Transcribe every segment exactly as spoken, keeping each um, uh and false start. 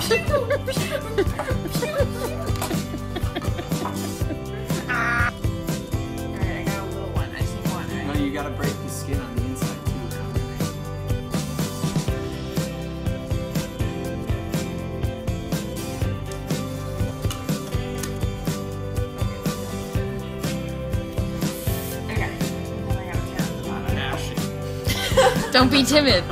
Alright, I got a little one. I just need one, right? No, you gotta break the skin on the inside too. Okay. Then I gotta tear the bottom. Don't be timid.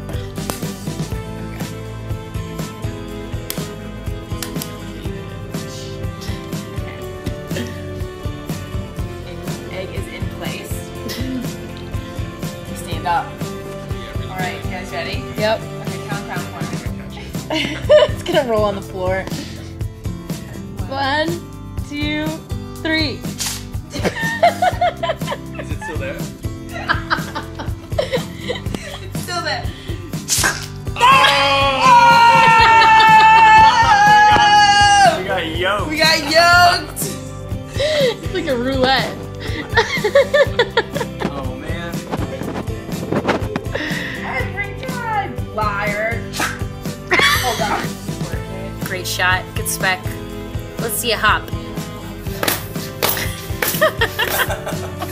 Egg is in place. Stand up. Alright, you guys ready? Yep. Okay, count down for me. It's gonna roll on the floor. One, two, three. Is it still there? It's still there. We got yolk. We got yoked! It's like a roulette. Oh man. Every time! Liar! Hold on. Great shot. Good spec. Let's see a hop.